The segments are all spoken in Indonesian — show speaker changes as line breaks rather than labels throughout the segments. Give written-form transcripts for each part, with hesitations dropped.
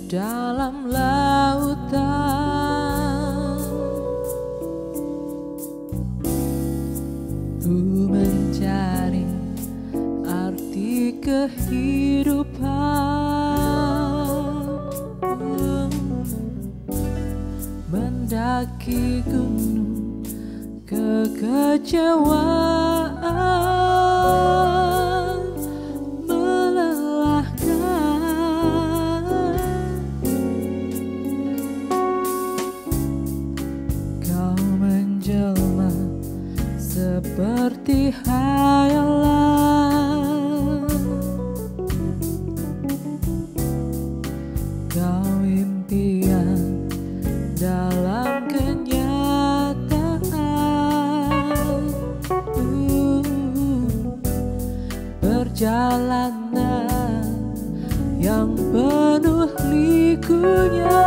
dalam lautan. Ku mencari arti kehidupan, mendaki gunung kekecewaan melelahkan. Kau menjelma seperti hayalan, kau impian dalam kenyataan. Perjalanan yang penuh likunya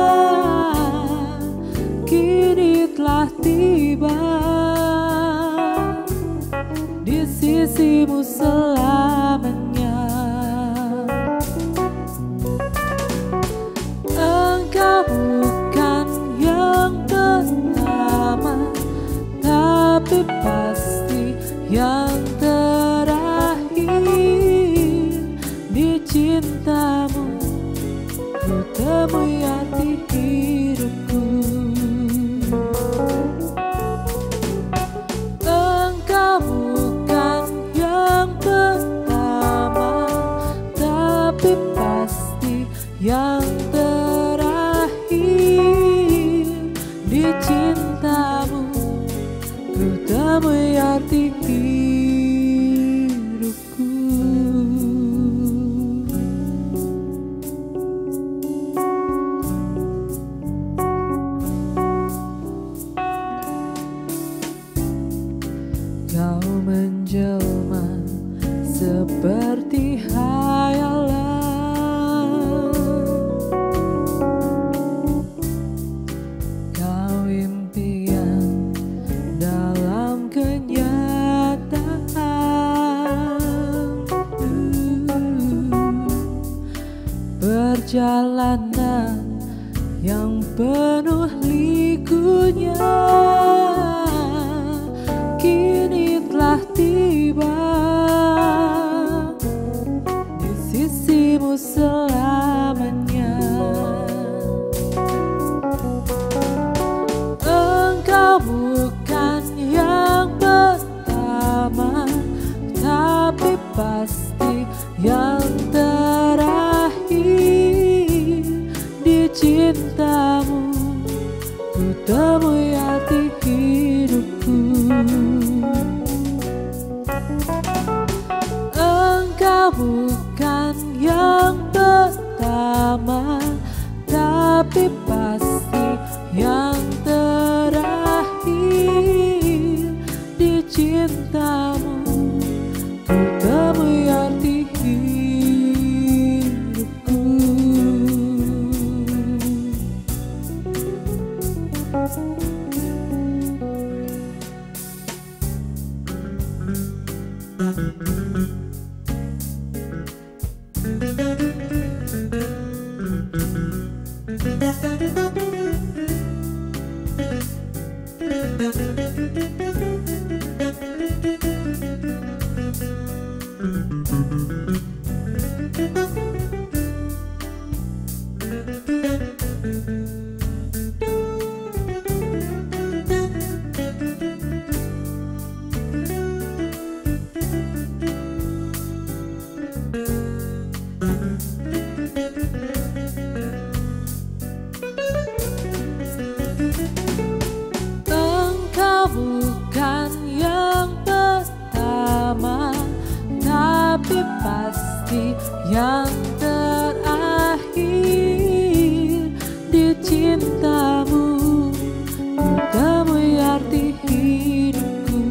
kini telah tiba di sisimu selamanya. Engkau bukan yang pertama, tapi pasti yang terakhir. Di cintamu ku temui arti hidupku. Engkau bukan yang pertama, tapi pasti yang terakhir. Di cintamu ku temui arti hidupku. Kau menjelma seperti hayalan, kau impian dalam kenyataan. Perjalanan yang penuh likunya kini telah tiba di sisimu selamanya. Engkau bukan yang pertama, tapi pasti yang terakhir. Di cintamu ku temui arti hidupku. Engkau bukan yang pertama, tapi pasti yang terakhir. Di cintamu ku temui arti hidupku. Engkau bukan yang pertama, tapi pasti yang terakhir. Di cintamu ku temui arti hidupku.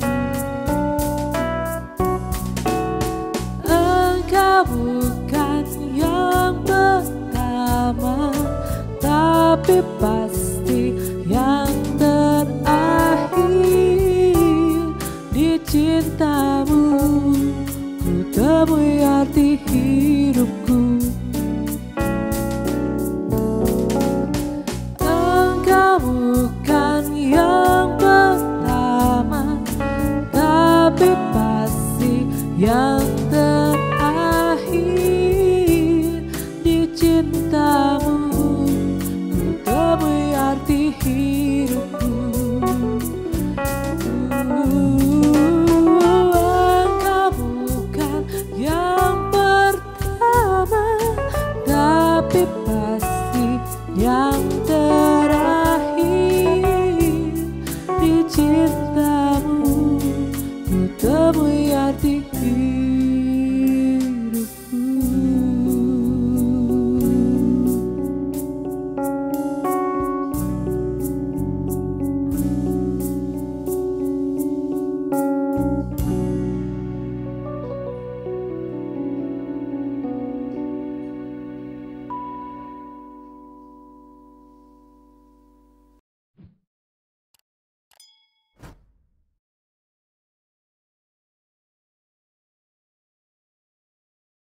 Engkau bukan yang pertama, tapi pasti yang terakhir. Di cintamu ku temui arti hidup. tapi pasti yang